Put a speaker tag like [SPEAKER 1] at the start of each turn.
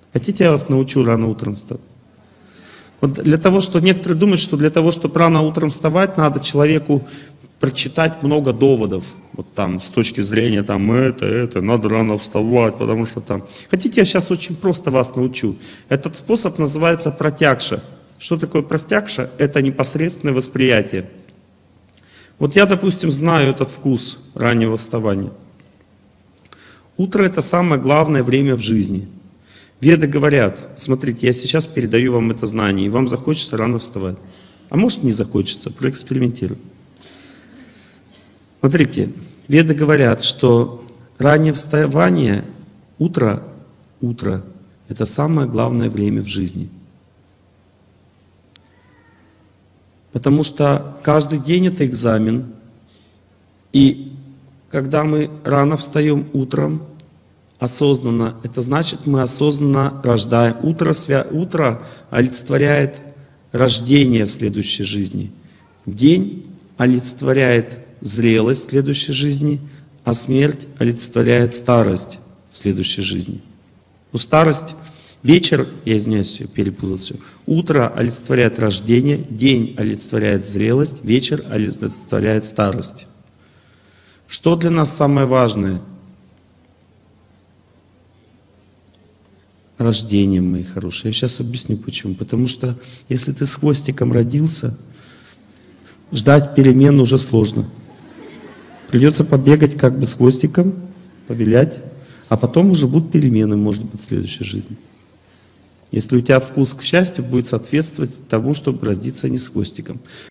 [SPEAKER 1] Хотите, я вас научу рано утром вставать? Вот для того, что некоторые думают, что для того, чтобы рано утром вставать, надо человеку прочитать много доводов. Вот там, с точки зрения, там, это, надо рано вставать, потому что там... Хотите, я сейчас очень просто вас научу? Этот способ называется протягша. Что такое протягша? Это непосредственное восприятие. Вот я, допустим, знаю этот вкус раннего вставания. Утро — это самое главное время в жизни. Веды говорят, смотрите, я сейчас передаю вам это знание, и вам захочется рано вставать. А может, не захочется, проэкспериментируй. Смотрите, Веды говорят, что раннее вставание, утро — это самое главное время в жизни. Потому что каждый день это экзамен, и когда мы рано встаем утром, осознанно, это значит, мы осознанно рождаем. Утро олицетворяет рождение в следующей жизни. День олицетворяет зрелость в следующей жизни, а смерть олицетворяет старость в следующей жизни. Но старость, вечер, я извиняюсь, перепутал все. Утро олицетворяет рождение, день олицетворяет зрелость, вечер олицетворяет старость. Что для нас самое важное? Рождение, мои хорошие. Я сейчас объясню почему. Потому что если ты с хвостиком родился, ждать перемен уже сложно. Придется побегать как бы с хвостиком, повилять, а потом уже будут перемены, может быть, в следующей жизни. Если у тебя вкус к счастью будет соответствовать тому, чтобы родиться не с хвостиком.